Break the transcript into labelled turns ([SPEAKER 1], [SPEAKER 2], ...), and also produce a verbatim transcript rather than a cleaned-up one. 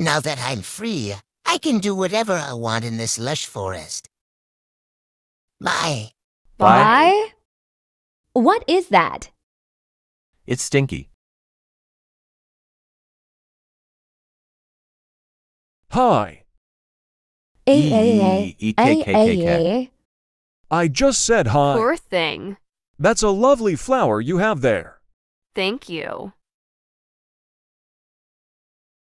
[SPEAKER 1] Now that I'm free, I can do whatever I want in this lush forest. Bye.
[SPEAKER 2] Bye? What is that?
[SPEAKER 3] It's Stinky.
[SPEAKER 4] Hi.
[SPEAKER 2] A A A
[SPEAKER 3] E K K K K.
[SPEAKER 2] A A.
[SPEAKER 4] I just said hi.
[SPEAKER 5] Poor thing.
[SPEAKER 4] That's a lovely flower you have there.
[SPEAKER 5] Thank you.